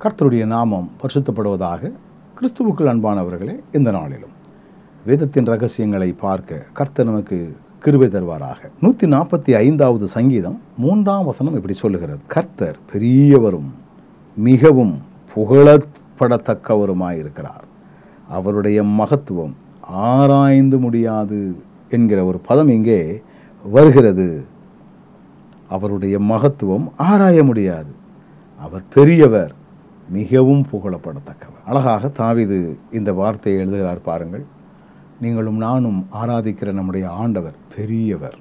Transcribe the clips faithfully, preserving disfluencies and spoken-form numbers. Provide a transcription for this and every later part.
கர்த்தருடைய நாமம் பரிசுத்தப்படுவதாக. கிறிஸ்துவுக்குள் அன்பானவர்களே, இந்த நாளிலும் வேதத்தின் ரகசியங்களை பார்க்க கர்த்தர் நமக்கு கிருபை தருவாராக. நூற்றி நாற்பத்தி ஐந்தாவது சங்கீதம் மூன்றாம் வசனம் இப்படி சொல்லுகிறது: கர்த்தர் பெரியவரும் மிகவும் புகழப்படத்தக்கவருமாயிருக்கிறார், அவருடைய மகத்துவம் ஆராய்ந்து முடியாது என்கிற ஒரு பதம் இங்கே வருகிறது. அவருடைய மகத்துவம் ஆராய முடியாது, அவர் பெரியவர், மிகவும் புகழப்படத்தக்கவர். அழகாக தாவீது இந்த வார்த்தையை எழுதுகிறார் பாருங்கள். நீங்களும் நானும் ஆராதிக்கிற நம்முடைய ஆண்டவர் பெரியவர்.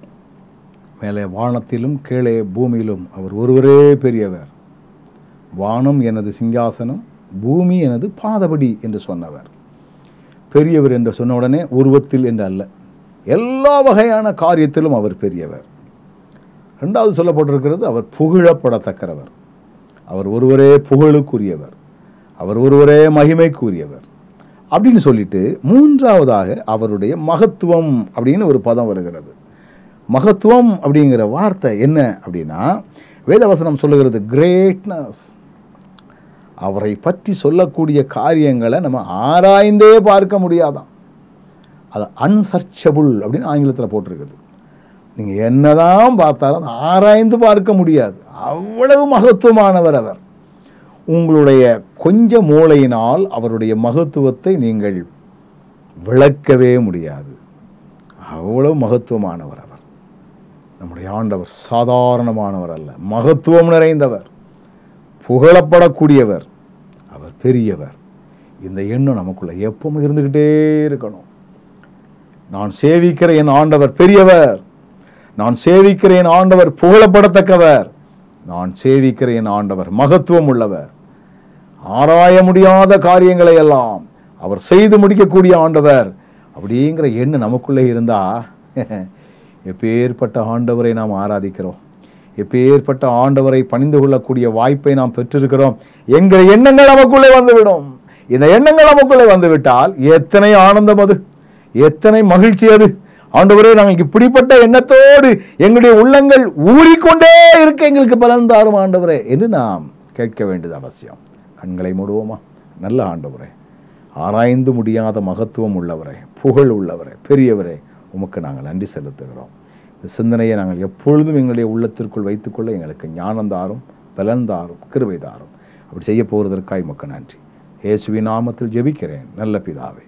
மேலே வானத்திலும் கீழே பூமியிலும் அவர் ஒருவரே பெரியவர். வானம் எனது சிங்காசனம், பூமி எனது பாதபடி என்று சொன்னவர். பெரியவர் என்று சொன்ன உடனே உருவத்தில் என்று அல்ல, எல்லா வகையான காரியத்திலும் அவர் பெரியவர். ரெண்டாவது சொல்லப்பட்டிருக்கிறது, அவர் புகழப்படத்தக்கவர். அவர் ஒருவரே புகழுக்குரியவர், அவர் ஒருவரே மகிமைக்குரியவர் அப்படின்னு சொல்லிட்டு, மூன்றாவதாக அவருடைய மகத்துவம் அப்படின்னு ஒரு பதம் வருகிறது. மகத்துவம் அப்படிங்கிற வார்த்தை என்ன அப்படின்னா, வேதவசனம் சொல்லுகிறது கிரேட்னஸ். அவரை பற்றி சொல்லக்கூடிய காரியங்களை நம்ம ஆராய்ந்தே பார்க்க முடியாதான். அது அன்சர்ச்சபிள் அப்படின்னு ஆங்கிலத்தில் போட்டிருக்குது. நீங்கள் என்னதான் பார்த்தாலும் அதை ஆராய்ந்து பார்க்க முடியாது, அவ்வளவு மகத்துவமானவர் அவர். உங்களுடைய கொஞ்ச மூளையினால் அவருடைய மகத்துவத்தை நீங்கள் விளக்கவே முடியாது, அவ்வளவு மகத்துவமானவர் அவர். நம்முடைய ஆண்டவர் சாதாரணமானவர் அல்ல, மகத்துவம் நிறைந்தவர், புகழப்படக்கூடியவர், அவர் பெரியவர். இந்த எண்ணம் நமக்குள்ள எப்பவும் இருந்துக்கிட்டே இருக்கணும். நான் சேவிக்கிற என் ஆண்டவர் பெரியவர், நான் சேவிக்கிற என் ஆண்டவர் புகழப்படத்தக்கவர், நான் சேவிக்கிற என் ஆண்டவர் மகத்துவம் உள்ளவர், ஆராய முடியாத காரியங்களை எல்லாம் அவர் செய்து முடிக்கக்கூடிய ஆண்டவர் அப்படிங்கிற எண்ணம் நமக்குள்ளே இருந்தா எப்பேற்பட்ட ஆண்டவரை நாம் ஆராதிக்கிறோம், எப்பேற்பட்ட ஆண்டவரை பணிந்து கொள்ளக்கூடிய வாய்ப்பை நாம் பெற்றிருக்கிறோம் என்கிற எண்ணங்கள் நமக்குள்ளே வந்துவிடும். இந்த எண்ணங்கள் நமக்குள்ளே வந்துவிட்டால் எத்தனை ஆனந்தம், அது எத்தனை மகிழ்ச்சி. அது ஆண்டவரே, நாங்கள் இப்படிப்பட்ட எண்ணத்தோடு எங்களுடைய உள்ளங்கள் ஊறிக்கொண்டே இருக்க எங்களுக்கு பலன் தாரும் ஆண்டவரே என்று நாம் கேட்க வேண்டியது அவசியம். கண்களை மூடுவோமா? நல்ல ஆண்டவரே, ஆராய்ந்து முடியாத மகத்துவம் உள்ளவரே, புகழ் உள்ளவரே, பெரியவரே, உமக்கு நாங்கள் நன்றி செலுத்துகிறோம். இந்த சிந்தனையை நாங்கள் எப்பொழுதும் எங்களுடைய உள்ளத்திற்குள் வைத்துக்கொள்ள எங்களுக்கு ஞானம் தாரும், பலன் தாரும், கிருபை தாரும். அப்படி செய்ய போவதற்காக உமக்கு நன்றி. இயேசுவின் நாமத்தில் ஜெபிக்கிறேன் நல்ல பிதாவே.